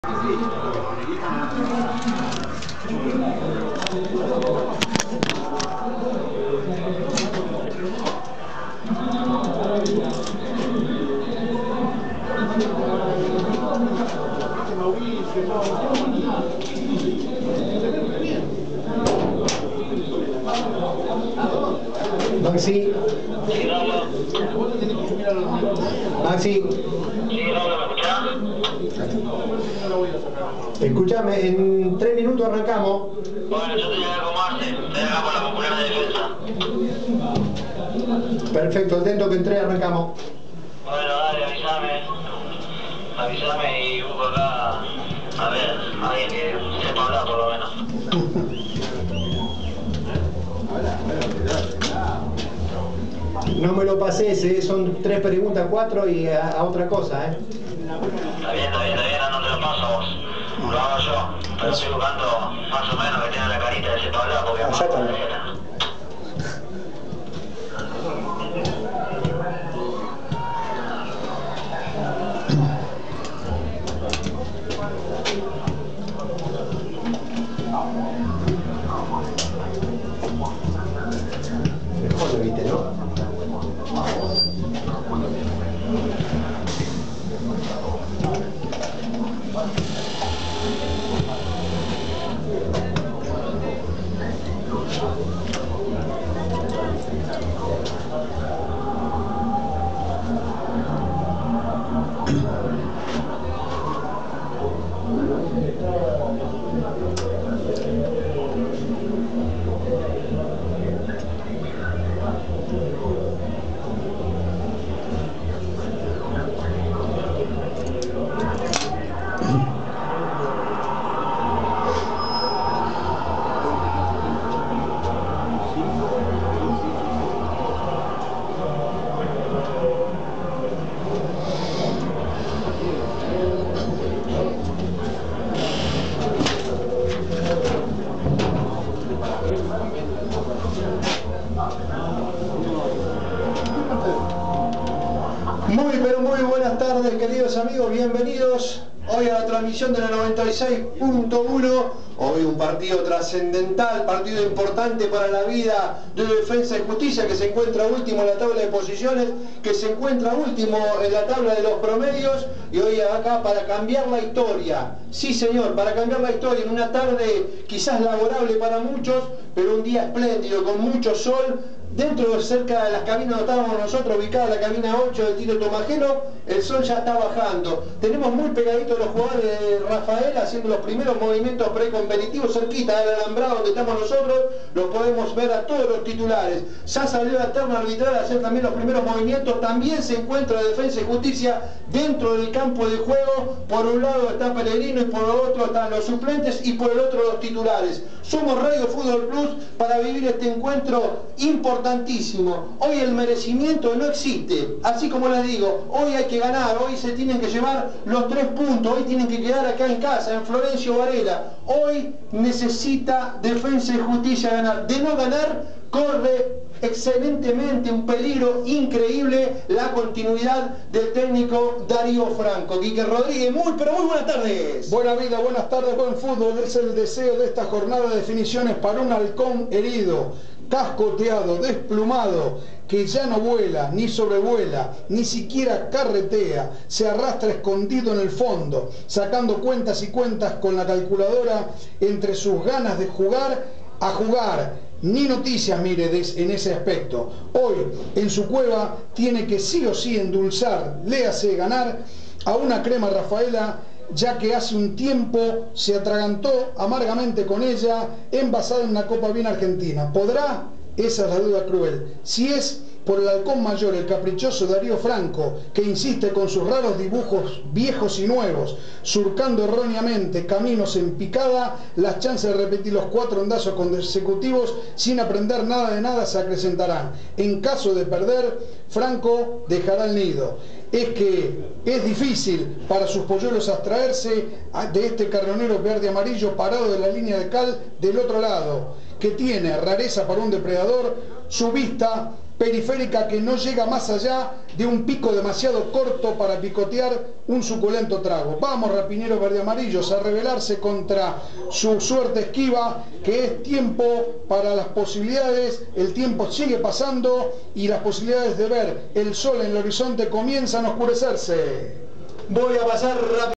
Maxi. Maxi. Escúchame, en 3 minutos arrancamos. Bueno, yo te voy a comarte, te dejamos la popular de defensa. Perfecto, atento que en 3 arrancamos. Bueno, dale, avísame y busco acá, a ver, alguien que sepa hablar por lo menos. No me lo pases, son 3 preguntas, 4 y a otra cosa, Está bien, no te lo paso a vos. Lo hago yo, pero estoy buscando más o menos que tenga la carita de sepa hablar porque Allá también. Mejor lo viste, ¿no? Muy buenas tardes, queridos amigos, bienvenidos hoy a la transmisión de la 96.1. Hoy un partido trascendental, partido importante para la vida de Defensa y Justicia, que se encuentra último en la tabla de posiciones, que se encuentra último en la tabla de los promedios, y hoy acá para cambiar la historia. Sí, señor, para cambiar la historia, en una tarde quizás laborable para muchos, pero un día espléndido, con mucho sol. Dentro, cerca de las cabinas donde estábamos nosotros, ubicada la cabina 8 del Tito Tomajeno, el sol ya está bajando. Tenemos muy pegaditos los jugadores de Rafael haciendo los primeros movimientos precompetitivos, cerquita del alambrado donde estamos nosotros, los podemos ver a todos los titulares. Ya salió la terna arbitral a hacer también los primeros movimientos. También se encuentra Defensa y Justicia dentro del campo de juego. Por un lado está Pellegrino y por el otro están los suplentes y por el otro los titulares. Somos Radio Fútbol Plus para vivir este encuentro importantísimo. Hoy el merecimiento no existe, así como les digo, hoy hay que ganar, hoy se tienen que llevar los 3 puntos, hoy tienen que quedar acá en casa, en Florencio Varela. Hoy necesita Defensa y Justicia ganar. De no ganar, corre excelentemente un peligro increíble la continuidad del técnico Darío Franco. Quique Rodríguez, muy buenas tardes. Buena vida, buenas tardes, buen fútbol. Es el deseo de esta jornada de definiciones para un halcón herido, cascoteado, desplumado, que ya no vuela, ni sobrevuela, ni siquiera carretea, se arrastra escondido en el fondo, sacando cuentas y cuentas con la calculadora entre sus ganas de jugar a jugar. Ni noticias, mire, en ese aspecto. Hoy, en su cueva, tiene que sí o sí endulzar, léase ganar, a una crema Rafaela, ya que hace un tiempo se atragantó amargamente con ella, envasada en una copa bien argentina. ¿Podrá? Esa es la duda cruel. Si es por el halcón mayor, el caprichoso Darío Franco, que insiste con sus raros dibujos viejos y nuevos, surcando erróneamente caminos en picada, las chances de repetir los 4 hondazos consecutivos sin aprender nada de nada se acrecentarán. En caso de perder, Franco dejará el nido. Es que es difícil para sus polluelos abstraerse de este carronero verde amarillo parado de la línea de cal del otro lado, que tiene rareza para un depredador, su vista periférica que no llega más allá de un pico demasiado corto para picotear un suculento trago. Vamos, rapineros verde-amarillos, a rebelarse contra su suerte esquiva, que es tiempo para las posibilidades. El tiempo sigue pasando y las posibilidades de ver el sol en el horizonte comienzan a oscurecerse. Voy a pasar rápido.